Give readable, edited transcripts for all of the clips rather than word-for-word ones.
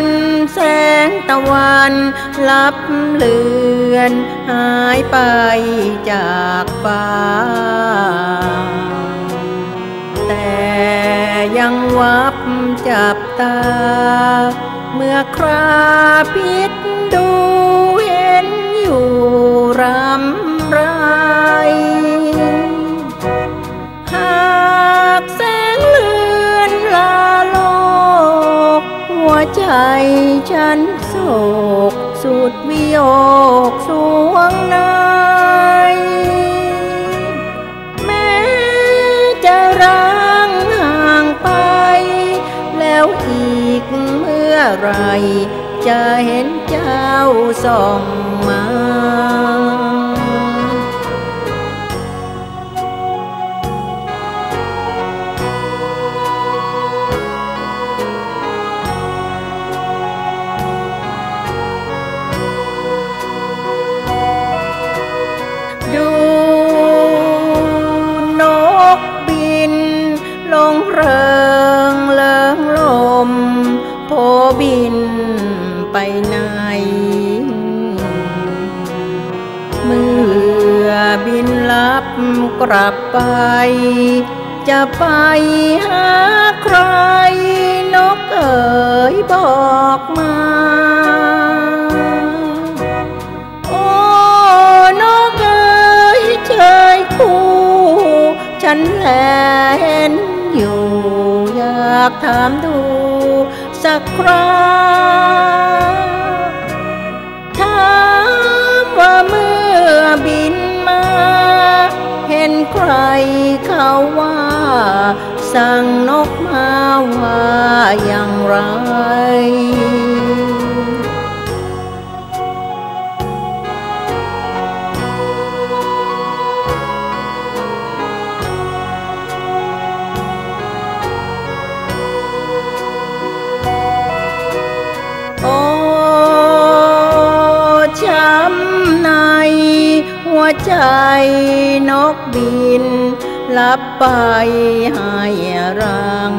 นแสงตะวันลับเลือนหายไปจากฟ้าแต่ยังวับจับตาเมื่อคราพิษดูเห็นอยู่รำไรหากแสงเลือนลาโลกหัวใจฉันโศกสุดวิโยกสวงในแม้จะร้างห่างไปแล้วอีกเมื่อไรจะเห็นเจ้าส่องมาดูนกบินลงเริงเลิงลมโผบินไปไหนเมื่อบินลับกลับไปจะไปหาใครนกเอ๋ยบอกมาโอ้นกเอ๋ยเชยคู่ฉันแลเห็นอยู่อยากถามดูสักคราถามว่าเมื่อบินมาเห็นใครเขาว่าสั่งนกมาว่าอย่างไรโอ้ช้ำในหัวใจนกบินลับไปให้รัง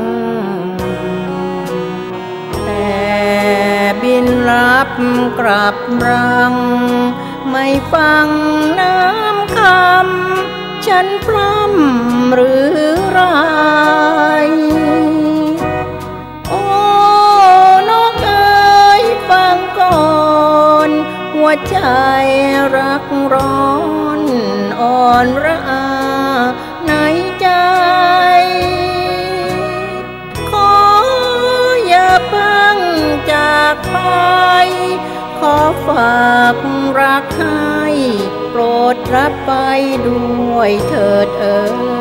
แต่บินรับกลับรังไม่ฟังน้ำคำฉันพร่ำหรือไรโอ้นกเอ๋ยฟังก่อนหัวใจรักร้อนอ่อนระอาในใจขออย่าเพิ่งจากไปขอฝากรักให้โปรดรับไปด้วยเถิดเอ๋ย